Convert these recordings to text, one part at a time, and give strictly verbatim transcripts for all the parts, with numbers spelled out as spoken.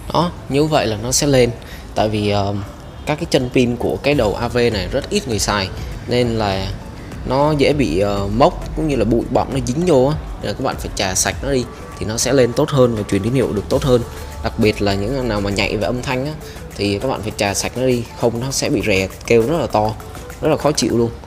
Đó, như vậy là nó sẽ lên. Tại vì uh, các cái chân pin của cái đầu a vê này rất ít người xài, nên là nó dễ bị uh, mốc cũng như là bụi bặm nó dính vô á, nên các bạn phải chà sạch nó đi thì nó sẽ lên tốt hơn và truyền tín hiệu được tốt hơn. Đặc biệt là những nào mà nhạy về âm thanh á, thì các bạn phải chà sạch nó đi, không nó sẽ bị rè kêu rất là to, rất là khó chịu luôn.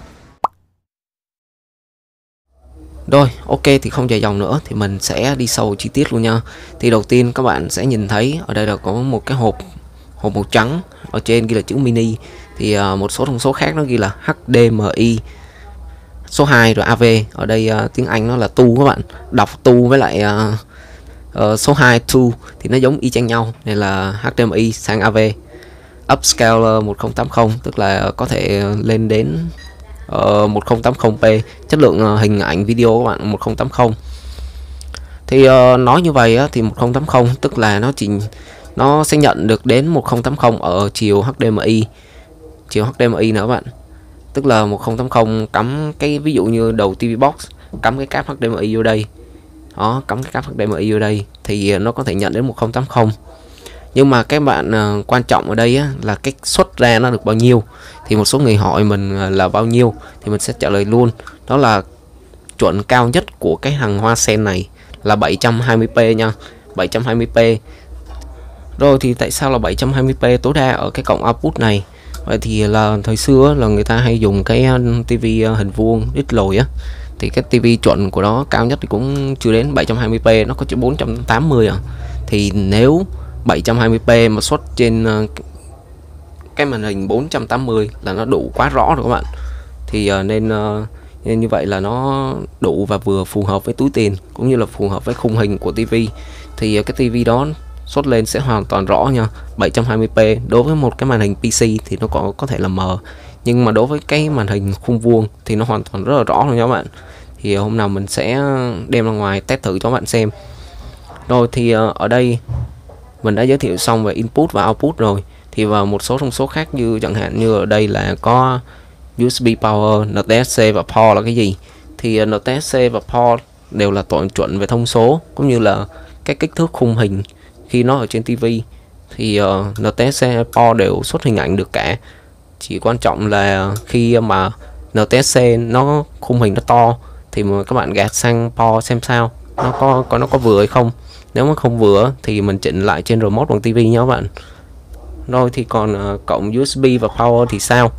Rồi, ok, thì không dài dòng nữa thì mình sẽ đi sâu chi tiết luôn nha. Thì đầu tiên các bạn sẽ nhìn thấy ở đây là có một cái hộp hộp màu trắng, ở trên ghi là chữ mini. Thì uh, một số thông số khác nó ghi là hát đê em i số hai rồi a vê. Ở đây uh, tiếng Anh nó là tu các bạn. Đọc tu với lại uh, uh, số hai tu thì nó giống y chang nhau, nên là hát đê em i sang a vê. Upscaler một không tám không, tức là có thể lên đến uh, một không tám không p, chất lượng uh, hình ảnh video các bạn một không tám không. Thì uh, nói như vậy á, thì một không tám không tức là nó chỉ nó sẽ nhận được đến một không tám không ở chiều hát đê em i, chiều hát đê em i nữa các bạn. Tức là một không tám không cắm cái, ví dụ như đầu ti vi box cắm cái cáp hát đê em i vô đây. Đó, cắm cái cáp hát đê em i vô đây thì nó có thể nhận đến một không tám không. Nhưng mà cái bạn uh, quan trọng ở đây á, là cái xuất ra nó được bao nhiêu. Thì một số người hỏi mình uh, là bao nhiêu thì mình sẽ trả lời luôn. Đó là chuẩn cao nhất của cái hàng hoa sen này là bảy trăm hai mươi p nha, bảy trăm hai mươi p. Rồi thì tại sao là bảy trăm hai mươi p tối đa ở cái cổng output này? Vậy thì là thời xưa là người ta hay dùng cái tivi hình vuông ít lồi á, thì cái tivi chuẩn của nó cao nhất thì cũng chưa đến bảy trăm hai mươi p, nó có chỉ bốn trăm tám mươi à. Thì nếu bảy trăm hai mươi p mà xuất trên cái màn hình bốn trăm tám mươi là nó đủ quá rõ rồi các bạn. Thì uh, nên uh, nên như vậy là nó đủ và vừa phù hợp với túi tiền cũng như là phù hợp với khung hình của tivi. Thì uh, cái tivi đó xuất lên sẽ hoàn toàn rõ nha. Bảy trăm hai mươi p đối với một cái màn hình pê xê thì nó có có thể là mờ, nhưng mà đối với cái màn hình khung vuông thì nó hoàn toàn rất là rõ luôn nha các bạn. Thì hôm nào mình sẽ đem ra ngoài test thử cho các bạn xem. Rồi thì uh, ở đây mình đã giới thiệu xong về input và output rồi. Thì vào một số thông số khác, như chẳng hạn như ở đây là có u ét bê power, en tê ét xê và port là cái gì. Thì en tê ét xê và port đều là toàn chuẩn về thông số cũng như là cái kích thước khung hình khi nó ở trên tivi. Thì uh, en tê ét xê port đều xuất hình ảnh được cả. Chỉ quan trọng là khi mà en tê ét xê nó khung hình nó to thì mà các bạn gạt sang port xem sao nó có có nó có vừa hay không. Nếu mà không vừa thì mình chỉnh lại trên remote bằng tivi nha các bạn. Rồi thì còn uh, cổng u ét bê và power thì sao?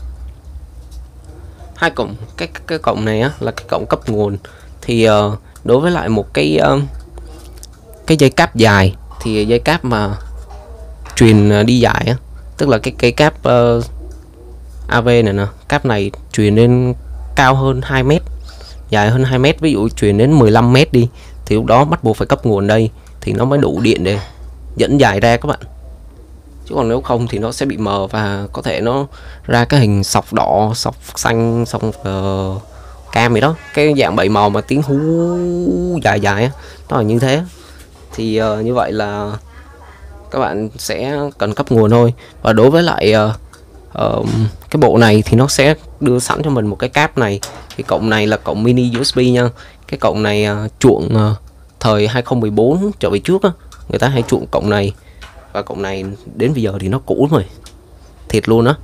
Hai cổng, cái cái cổng này á, là cái cổng cấp nguồn. Thì uh, đối với lại một cái uh, cái dây cáp dài, thì dây cáp mà truyền uh, đi dài á, tức là cái cây cáp uh, a vê này nè, cáp này truyền lên cao hơn hai mét, dài hơn hai mét, ví dụ truyền đến mười lăm mét đi, thì lúc đó bắt buộc phải cấp nguồn đây thì nó mới đủ điện để dẫn dài ra các bạn. Chứ còn nếu không thì nó sẽ bị mờ và có thể nó ra cái hình sọc đỏ, sọc xanh, sọc uh, cam gì đó, cái dạng bảy màu mà tiếng hú dài dài á, nó là như thế. Thì uh, như vậy là các bạn sẽ cần cấp nguồn thôi. Và đối với lại uh, uh, cái bộ này thì nó sẽ đưa sẵn cho mình một cái cáp này. Thì cổng này là cổng mini u ét bê nha. Cái cổng này uh, chuộng uh, thời hai không một bốn trở về trước á, người ta hay chuộng cổng này. Và cổng này đến bây giờ thì nó cũ rồi, thiệt luôn á.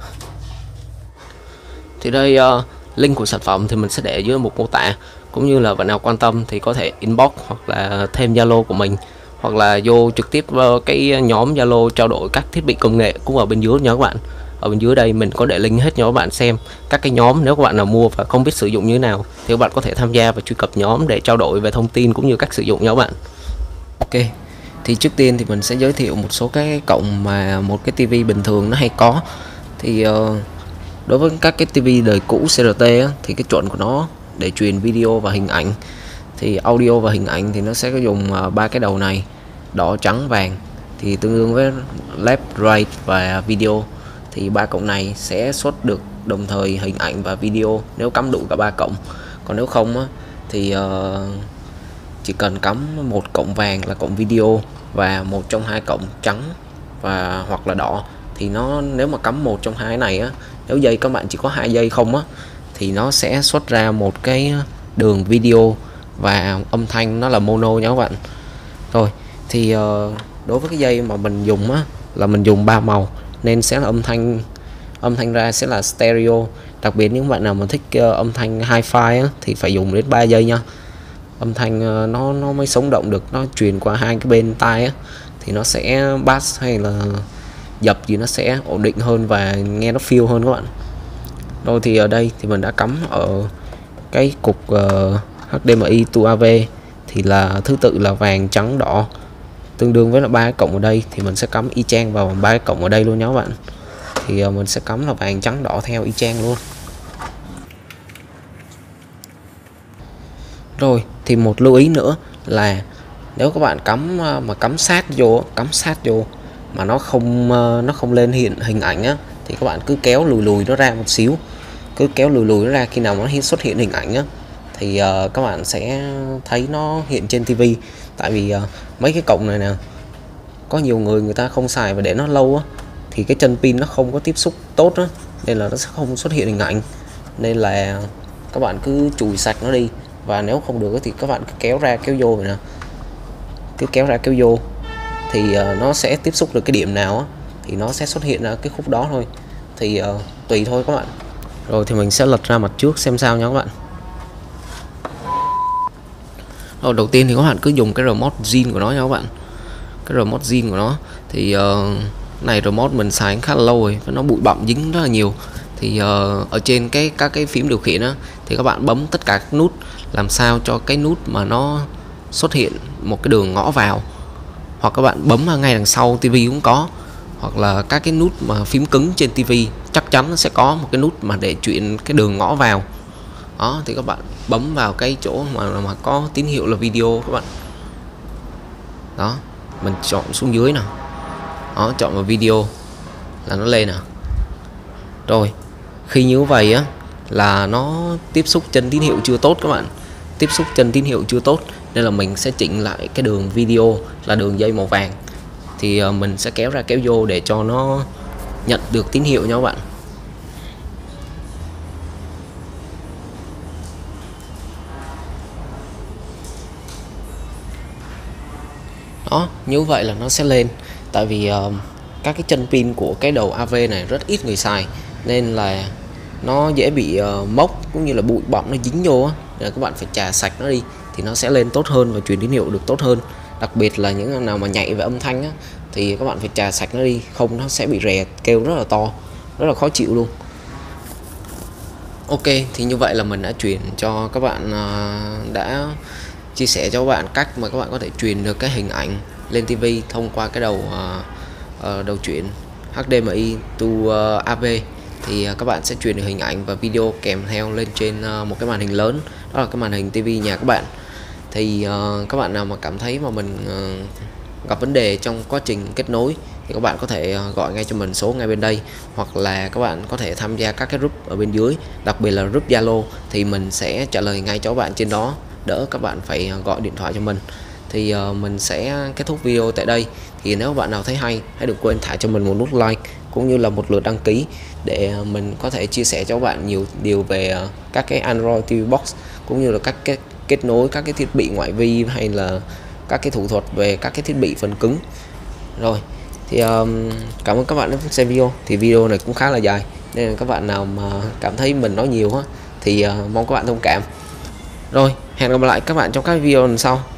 Thì đây uh, link của sản phẩm thì mình sẽ để dưới một mô tả, cũng như là bạn nào quan tâm thì có thể inbox hoặc là thêm Zalo của mình, hoặc là vô trực tiếp vào cái nhóm Zalo trao đổi các thiết bị công nghệ cũng ở bên dưới nha các bạn. Ở bên dưới đây mình có để link hết cho các bạn xem các cái nhóm. Nếu các bạn nào mua và không biết sử dụng như thế nào thì các bạn có thể tham gia và truy cập nhóm để trao đổi về thông tin cũng như cách sử dụng nha các bạn. Ok, thì trước tiên thì mình sẽ giới thiệu một số cái cổng mà một cái tivi bình thường nó hay có. Thì uh, đối với các cái tivi đời cũ xê rờ tê á, thì cái chuẩn của nó để truyền video và hình ảnh, thì audio và hình ảnh thì nó sẽ có dùng ba uh, cái đầu này, đỏ trắng vàng, thì tương đương với left, right và video. Thì ba cổng này sẽ xuất được đồng thời hình ảnh và video nếu cắm đủ cả ba cổng. Còn nếu không á, thì uh, chỉ cần cắm một cổng vàng là cổng video và một trong hai cổng trắng và hoặc là đỏ, thì nó nếu mà cắm một trong hai này á, nếu dây các bạn chỉ có hai dây không á, thì nó sẽ xuất ra một cái đường video và âm thanh nó là mono nha các bạn. Rồi thì uh, đối với cái dây mà mình dùng á là mình dùng ba màu nên sẽ là âm thanh âm thanh ra sẽ là stereo. Đặc biệt những bạn nào mà thích uh, âm thanh hi-fi á, thì phải dùng đến ba dây nha. Âm thanh uh, nó nó mới sống động được, nó truyền qua hai cái bên tai á thì nó sẽ bass hay là dập gì nó sẽ ổn định hơn và nghe nó feel hơn các bạn. Rồi thì ở đây thì mình đã cắm ở cái cục uh, hát đê em i to a vê thì là thứ tự là vàng trắng đỏ, tương đương với là ba cái cổng ở đây thì mình sẽ cắm y chang vào ba cái cổng ở đây luôn nhé các bạn. Thì uh, mình sẽ cắm là vàng trắng đỏ theo y chang luôn. Rồi thì một lưu ý nữa là nếu các bạn cắm uh, mà cắm sát vô cắm sát vô mà nó không uh, nó không lên hiện hình ảnh á thì các bạn cứ kéo lùi lùi nó ra một xíu, cứ kéo lùi lùi nó ra, khi nào nó xuất hiện hình ảnh á thì uh, các bạn sẽ thấy nó hiện trên tivi. Tại vì uh, mấy cái cổng này nè, có nhiều người người ta không xài và để nó lâu á thì cái chân pin nó không có tiếp xúc tốt á, nên là nó sẽ không xuất hiện hình ảnh. Nên là các bạn cứ chùi sạch nó đi, và nếu không được thì các bạn cứ kéo ra kéo vô này nè, cứ kéo ra kéo vô thì uh, nó sẽ tiếp xúc được cái điểm nào á thì nó sẽ xuất hiện ra cái khúc đó thôi. Thì uh, tùy thôi các bạn. Rồi thì mình sẽ lật ra mặt trước xem sao nha các bạn. Rồi đầu tiên thì các bạn cứ dùng cái remote zin của nó nha các bạn. Cái remote zin của nó thì uh, này remote mình xài khá là lâu rồi và nó bụi bặm dính rất là nhiều. Thì uh, ở trên cái các cái phím điều khiển á thì các bạn bấm tất cả các nút làm sao cho cái nút mà nó xuất hiện một cái đường ngõ vào, hoặc các bạn bấm ngay đằng sau tivi cũng có, hoặc là các cái nút mà phím cứng trên tivi chắc chắn nó sẽ có một cái nút mà để chuyển cái đường ngõ vào. Đó thì các bạn bấm vào cái chỗ mà mà có tín hiệu là video các bạn. Đó, mình chọn xuống dưới nào. Đó, chọn vào video là nó lên nào. Rồi, khi như vậy á là nó tiếp xúc chân tín hiệu chưa tốt các bạn. Tiếp xúc chân tín hiệu chưa tốt nên là mình sẽ chỉnh lại cái đường video là đường dây màu vàng. Thì uh, mình sẽ kéo ra kéo vô để cho nó nhận được tín hiệu nha các bạn. Đó, như vậy là nó sẽ lên. Tại vì uh, các cái chân pin của cái đầu a vê này rất ít người xài nên là nó dễ bị uh, mốc cũng như là bụi bặm nó dính vô á, nên các bạn phải chà sạch nó đi thì nó sẽ lên tốt hơn và truyền tín hiệu được tốt hơn. Đặc biệt là những nào mà nhạy về âm thanh á thì các bạn phải chà sạch nó đi, không nó sẽ bị rè kêu rất là to, rất là khó chịu luôn. Ok, thì như vậy là mình đã truyền cho các bạn uh, đã chia sẻ cho các bạn cách mà các bạn có thể truyền được cái hình ảnh lên tivi thông qua cái đầu uh, uh, đầu chuyển hát đê em i to uh, a vê. Thì uh, các bạn sẽ truyền được hình ảnh và video kèm theo lên trên uh, một cái màn hình lớn, đó là cái màn hình tivi nhà các bạn. Thì uh, các bạn nào mà cảm thấy mà mình uh, gặp vấn đề trong quá trình kết nối thì các bạn có thể uh, gọi ngay cho mình số ngay bên đây, hoặc là các bạn có thể tham gia các cái group ở bên dưới, đặc biệt là group Zalo thì mình sẽ trả lời ngay cho các bạn trên đó, đỡ các bạn phải uh, gọi điện thoại cho mình. Thì uh, mình sẽ kết thúc video tại đây. Thì nếu bạn nào thấy hay, hãy đừng quên thả cho mình một nút like cũng như là một lượt đăng ký để uh, mình có thể chia sẻ cho các bạn nhiều điều về uh, các cái Android ti vi Box cũng như là các cái kết nối các cái thiết bị ngoại vi hay là các cái thủ thuật về các cái thiết bị phần cứng. Rồi thì um, cảm ơn các bạn đã xem video. Thì video này cũng khá là dài nên là các bạn nào mà cảm thấy mình nói nhiều á thì uh, mong các bạn thông cảm. Rồi hẹn gặp lại các bạn trong các video lần sau.